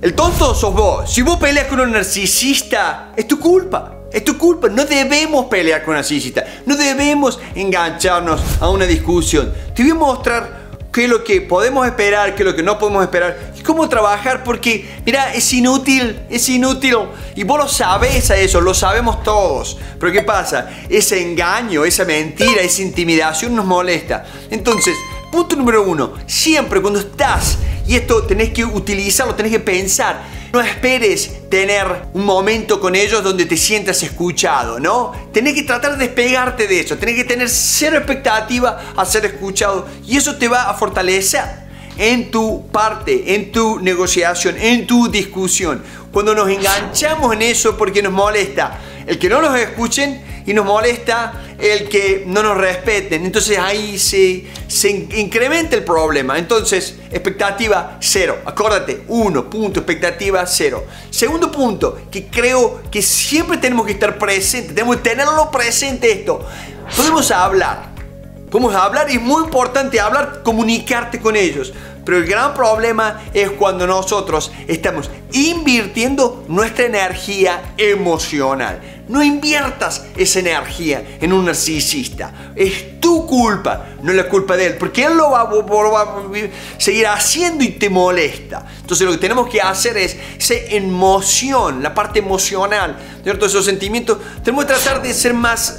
El tonto sos vos. Si vos peleas con un narcisista, es tu culpa. Es tu culpa. No debemos pelear con un narcisista. No debemos engancharnos a una discusión. Te voy a mostrar qué es lo que podemos esperar, qué es lo que no podemos esperar y cómo trabajar, porque mira, es inútil y vos lo sabés a eso, lo sabemos todos, pero ¿qué pasa? Ese engaño, esa mentira, esa intimidación nos molesta. Entonces, punto número 1, siempre cuando estás, y esto tenés que utilizarlo, tenés que pensar, no esperes tener un momento con ellos donde te sientas escuchado, ¿no? Tenés que tratar de despegarte de eso, tenés que tener cero expectativa a ser escuchado y eso te va a fortalecer en tu parte, en tu negociación, en tu discusión. Cuando nos enganchamos en eso porque nos molesta el que no nos escuchen y nos molesta el que no nos respeten, entonces ahí se incrementa el problema. Entonces, expectativa cero. Acuérdate, 1 punto, expectativa cero. Segundo punto, que creo que siempre tenemos que estar presentes, tenemos que tenerlo presente esto. Podemos hablar y es muy importante hablar, comunicarte con ellos. Pero el gran problema es cuando nosotros estamos invirtiendo nuestra energía emocional. No inviertas esa energía en un narcisista. Es tu culpa, no es la culpa de él, porque él lo va a seguir haciendo y te molesta. Entonces lo que tenemos que hacer es esa emoción, la parte emocional, ¿cierto? Esos sentimientos. Tenemos que tratar de ser más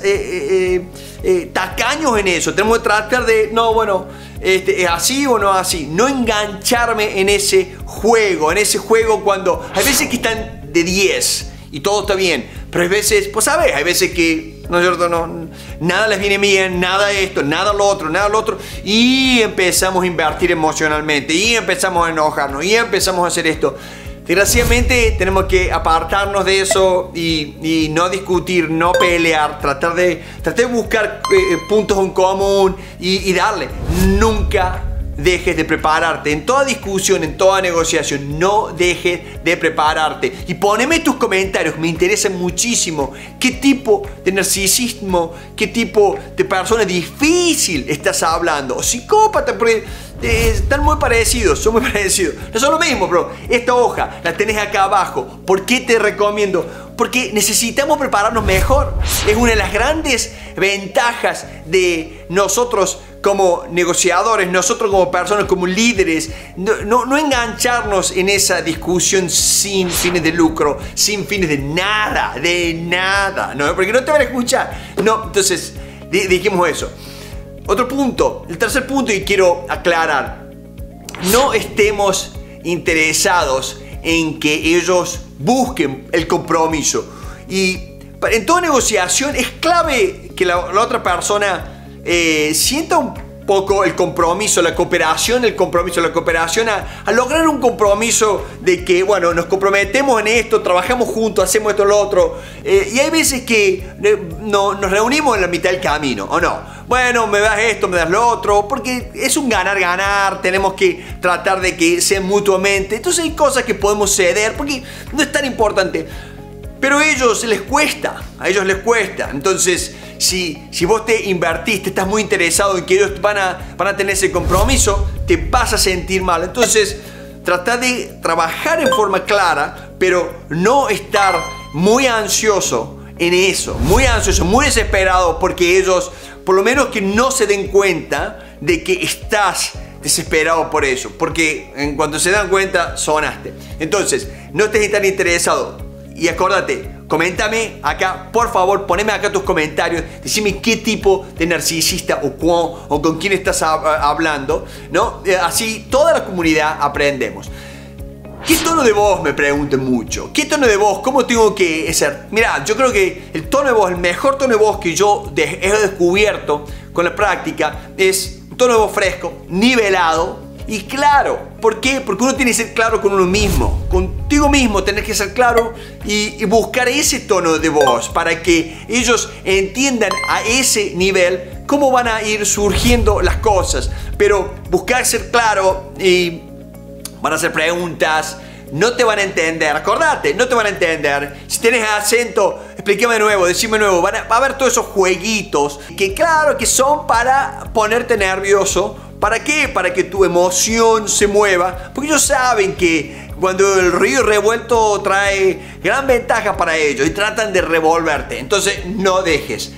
tacaños en eso. Tenemos que tratar de, no, bueno, ¿es así o no así? No engancharme en ese juego cuando hay veces que están de 10 y todo está bien, pero hay veces, pues sabes, hay veces que, ¿no es cierto? No, nada les viene bien, nada esto, nada lo otro, y empezamos a invertir emocionalmente, y empezamos a enojarnos, y empezamos a hacer esto. Desgraciadamente tenemos que apartarnos de eso y no discutir, no pelear, tratar de buscar puntos en común y darle. Nunca dejes de prepararte. En toda discusión, en toda negociación, no dejes de prepararte. Y poneme tus comentarios, me interesa muchísimo qué tipo de narcisismo, qué tipo de persona difícil estás hablando. O psicópata, porque están muy parecidos, son muy parecidos. No son lo mismo, bro. Esta hoja la tenés acá abajo. ¿Por qué te recomiendo? Porque necesitamos prepararnos mejor. Es una de las grandes ventajas de nosotros como negociadores, nosotros como personas, como líderes, no engancharnos en esa discusión sin fines de lucro, sin fines de nada, ¿no? Porque no te van a escuchar. No, entonces, dijimos eso. Otro punto, el tercer punto que quiero aclarar, no estemos interesados en que ellos busquen el compromiso. Y en toda negociación es clave que la otra persona sienta un poco el compromiso, la cooperación a lograr un compromiso de que, bueno, nos comprometemos en esto, trabajamos juntos, hacemos esto, lo otro, y hay veces que nos reunimos en la mitad del camino, ¿o no? Bueno, me das esto, me das lo otro, porque es un ganar-ganar, tenemos que tratar de que sea mutuamente, entonces hay cosas que podemos ceder, porque no es tan importante. Pero a ellos les cuesta, Entonces, si vos te invertiste, estás muy interesado en que ellos van a tener ese compromiso, te vas a sentir mal. Entonces, trata de trabajar en forma clara, pero no estar muy ansioso en eso, muy desesperado, porque ellos, por lo menos que no se den cuenta de que estás desesperado por eso, porque en cuanto se dan cuenta, sonaste. Entonces, no estés tan interesado. Y acuérdate, coméntame acá, por favor, poneme acá tus comentarios, decime qué tipo de narcisista o con quién estás hablando, ¿no? Así toda la comunidad aprendemos. ¿Qué tono de voz? Me preguntan mucho. ¿Qué tono de voz? ¿Cómo tengo que ser? Mira, yo creo que el tono de voz, el mejor tono de voz que yo he descubierto con la práctica es un tono de voz fresco, nivelado y claro. ¿Por qué? Porque uno tiene que ser claro con uno mismo. Contigo mismo tenés que ser claro y buscar ese tono de voz para que ellos entiendan a ese nivel cómo van a ir surgiendo las cosas. Pero buscar ser claro y van a hacer preguntas, no te van a entender, acordate, no te van a entender. Si tienes acento, explícame de nuevo, decime de nuevo. Va a haber todos esos jueguitos que claro que son para ponerte nervioso. ¿Para qué? Para que tu emoción se mueva. Porque ellos saben que cuando el río revuelto trae gran ventaja para ellos y tratan de revolverte. Entonces no dejes.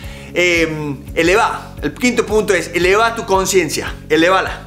Eleva. El quinto punto es eleva tu conciencia. Elévala.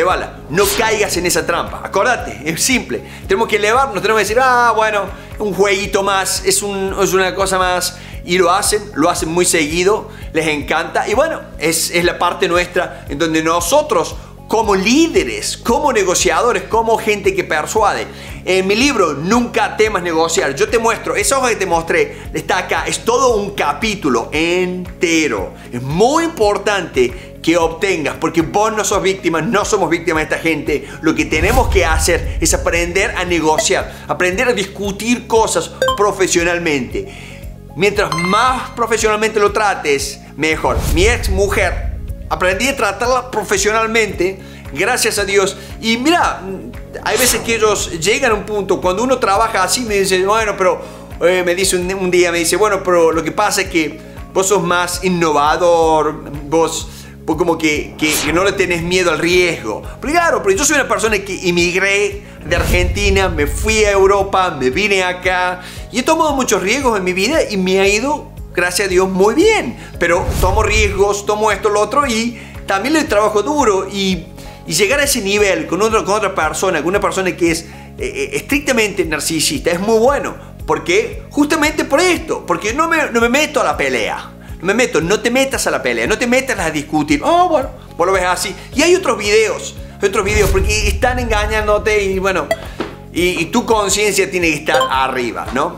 No caigas en esa trampa. Acordate, es simple. Tenemos que elevarnos, tenemos que decir, bueno, un jueguito más, es una cosa más. Y lo hacen muy seguido, les encanta. Y bueno, es la parte nuestra en donde nosotros, como líderes, como negociadores, como gente que persuade. En mi libro, Nunca temas negociar, yo te muestro, esa hoja que te mostré, está acá, es todo un capítulo entero. Es muy importante que obtengas, porque vos no sos víctima, no somos víctimas de esta gente. Lo que tenemos que hacer es aprender a negociar, aprender a discutir cosas profesionalmente. Mientras más profesionalmente lo trates, mejor. Mi ex mujer, aprendí a tratarla profesionalmente, gracias a Dios. Y mira, hay veces que ellos llegan a un punto, cuando uno trabaja así, me dice, bueno, pero me dice un día, me dice, bueno, pero lo que pasa es que vos sos más innovador, vos como que no le tenés miedo al riesgo. Pero claro, pero yo soy una persona que emigré de Argentina, me fui a Europa, me vine acá y he tomado muchos riesgos en mi vida y me ha ido, gracias a Dios, muy bien. Pero tomo riesgos, tomo esto, lo otro y también le trabajo duro y llegar a ese nivel con otra persona, con una persona que es estrictamente narcisista, es muy bueno. Porque justamente por esto, porque no me meto a la pelea. No te metas a la pelea, no te metas a discutir. Bueno, vos lo ves así. Y hay otros videos porque están engañándote y bueno, y tu conciencia tiene que estar arriba, ¿no?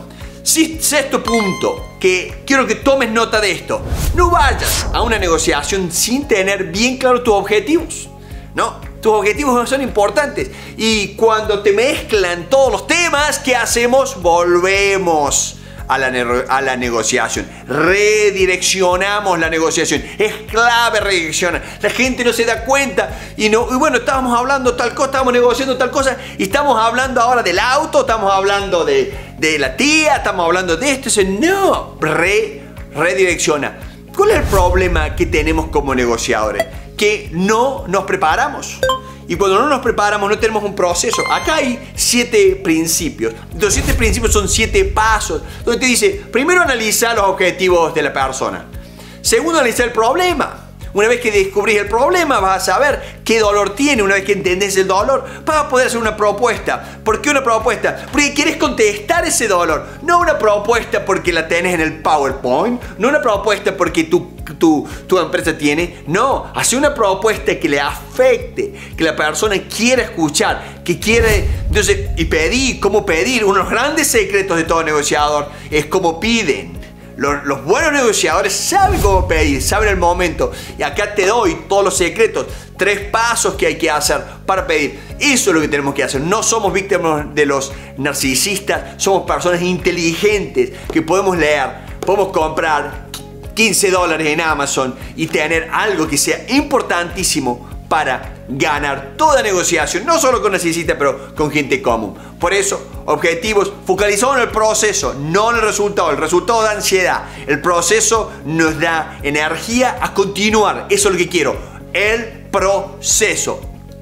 Sexto punto, que quiero que tomes nota de esto. No vayas a una negociación sin tener bien claros tus objetivos, ¿no? Tus objetivos son importantes. Y cuando te mezclan todos los temas, ¿qué hacemos? Volvemos a la negociación. Redireccionamos la negociación. Es clave redireccionar. La gente no se da cuenta. Y bueno, estábamos hablando tal cosa, estábamos negociando tal cosa, y estamos hablando ahora del auto, estamos hablando de la tía, estamos hablando de esto. No, redirecciona. ¿Cuál es el problema que tenemos como negociadores? Que no nos preparamos. Y cuando no nos preparamos, no tenemos un proceso. Acá hay 7 principios. Los 7 principios son 7 pasos. Donde te dice, primero analiza los objetivos de la persona. Segundo, analiza el problema. Una vez que descubrís el problema, vas a saber qué dolor tiene. Una vez que entendés el dolor, vas a poder hacer una propuesta. ¿Por qué una propuesta? Porque quieres contestar ese dolor. No una propuesta porque la tenés en el PowerPoint. No una propuesta porque tu empresa tiene. No, hace una propuesta que le afecte, que la persona quiera escuchar, que quiere. Entonces, cómo pedir. Uno de los grandes secretos de todo negociador es cómo piden. Los buenos negociadores saben cómo pedir, saben el momento. Y acá te doy todos los secretos, 3 pasos que hay que hacer para pedir. Eso es lo que tenemos que hacer. No somos víctimas de los narcisistas, somos personas inteligentes que podemos leer, podemos comprar $15 en Amazon y tener algo que sea importantísimo para ganar toda negociación, no solo con narcisistas, pero con gente común. Por eso, objetivos focalizados en el proceso, no en el resultado. El resultado da ansiedad, el proceso nos da energía a continuar. Eso es lo que quiero, el proceso.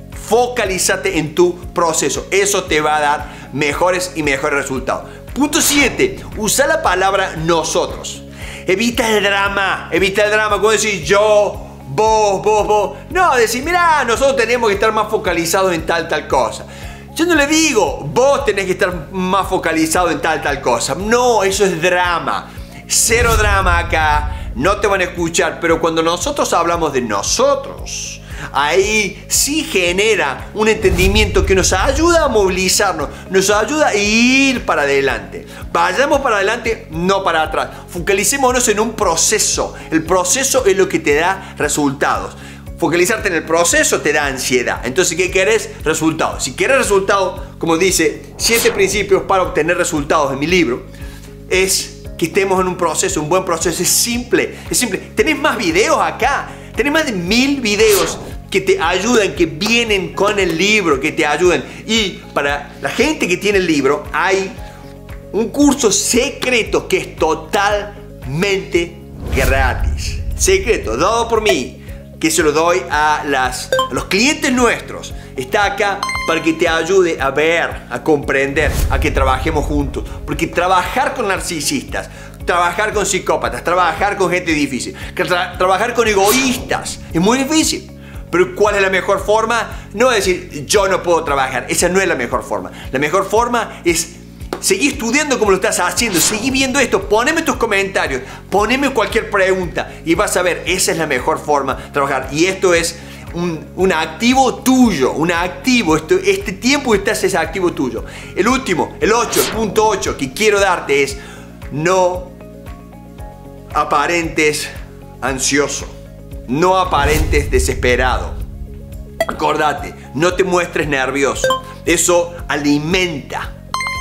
Focalízate en tu proceso, eso te va a dar mejores y mejores resultados. Punto 7, usa la palabra nosotros. Evita el drama, como decir yo, vos. No, decir, mirá, nosotros tenemos que estar más focalizados en tal cosa. Yo no le digo, vos tenés que estar más focalizado en tal cosa. No, eso es drama. Cero drama acá, no te van a escuchar. Pero cuando nosotros hablamos de nosotros, ahí sí genera un entendimiento que nos ayuda a movilizarnos, nos ayuda a ir para adelante. Vayamos para adelante, no para atrás. Focalicémonos en un proceso. El proceso es lo que te da resultados. Focalizarte en el proceso te da ansiedad. Entonces, ¿qué querés? Resultados. Si quieres resultados, como dice 7 principios para obtener resultados en mi libro, es que estemos en un proceso, un buen proceso. Es simple. Tenés más videos acá. Tenés más de 1000 videos que te ayudan, que vienen con el libro, que te ayudan. Y para la gente que tiene el libro, hay un curso secreto que es totalmente gratis. Secreto, dado por mí, que se lo doy a los clientes nuestros. está acá para que te ayude a ver, a comprender, a que trabajemos juntos. Porque trabajar con narcisistas, trabajar con psicópatas, trabajar con gente difícil, trabajar con egoístas, es muy difícil. Pero ¿cuál es la mejor forma? No es decir, yo no puedo trabajar. Esa no es la mejor forma. La mejor forma es seguir estudiando como lo estás haciendo. Seguir viendo esto. Poneme tus comentarios. Poneme cualquier pregunta. Y vas a ver, esa es la mejor forma de trabajar. Y esto es un activo tuyo. Un activo. Este tiempo que estás es activo tuyo. El último, el 8, el punto 8 que quiero darte es: no aparentes ansioso. No aparentes desesperado. Acordate, no te muestres nervioso. Eso alimenta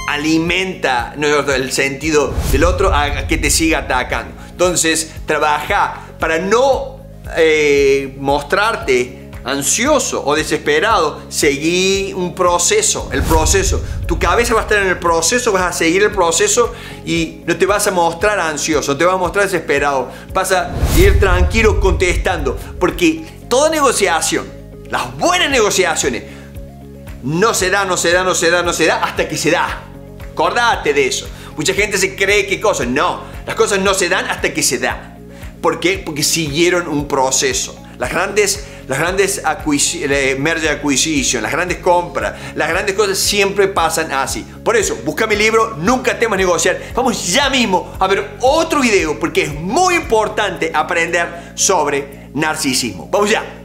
el sentido del otro a que te siga atacando. Entonces, trabaja para no mostrarte ansioso o desesperado. Seguí un proceso, el proceso. Tu cabeza va a estar en el proceso, vas a seguir el proceso y no te vas a mostrar ansioso, no te vas a mostrar desesperado. Vas a ir tranquilo contestando, porque toda negociación, las buenas negociaciones, no se da hasta que se da. Acordate de eso. Mucha gente se cree que cosas, no, las cosas no se dan hasta que se da. ¿Por qué? Porque siguieron un proceso. Las grandes merger acquisition, las grandes compras, las grandes cosas siempre pasan así. Por eso, busca mi libro, Nunca temas negociar. Vamos ya mismo a ver otro video porque es muy importante aprender sobre narcisismo. Vamos ya.